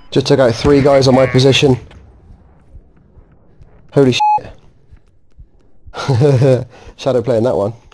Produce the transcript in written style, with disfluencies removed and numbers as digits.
Just took out 3 guys on my position. Holy shit. Shadow playing that one.